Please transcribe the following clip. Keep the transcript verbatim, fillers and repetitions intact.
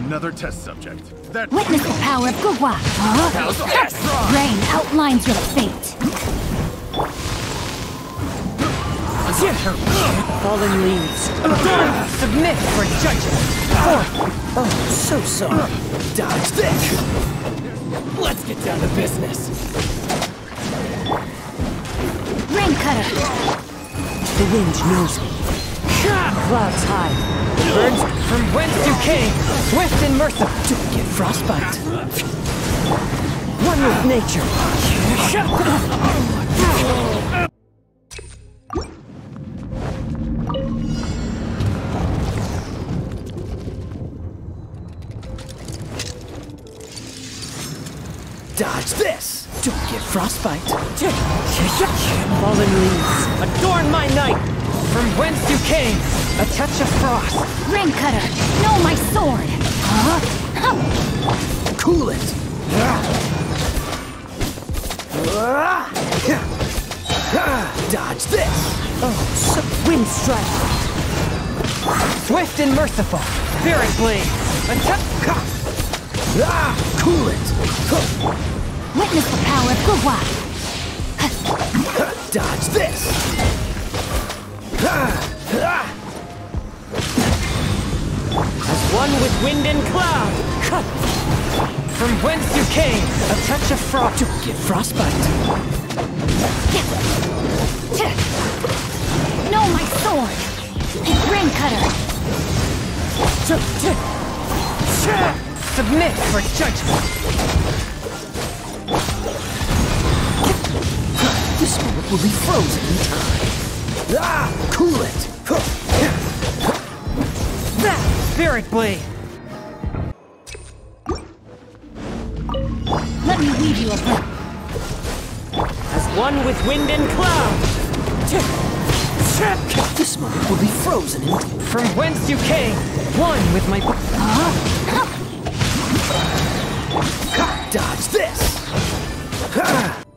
Another test subject. That Witness the power of Gugwa. How's that? Rain outlines your fate. Fallen leaves. Submit for judgment. Oh, so sorry. Dodge this. Let's get down to business. Rain cutter. The wind knows me. Clouds high. Birds from whence you came. Swift and merciful. Don't get frostbite. One with nature. Dodge this! Don't get frostbite. Fallen leaves, adorn my night! From whence you came, a touch of frost. Rain cutter. Know my sword. Huh? Cool it! Dodge this! Oh, so wind strike! Swift and merciful, spirit blade! Attack! Ah, cool it! Witness the power of Gugwa. Dodge this! As one with wind and cloud! From whence you came, a touch of frost. Don't get frostbite. Know my sword. Rain cutter. Submit for judgment. This moment will be frozen in time. Ah, cool it. That spirit blade. Let me weave you a web. As one with wind and cloud. This moment will be frozen in time. From whence you came, one with my. Huh? Dodge this!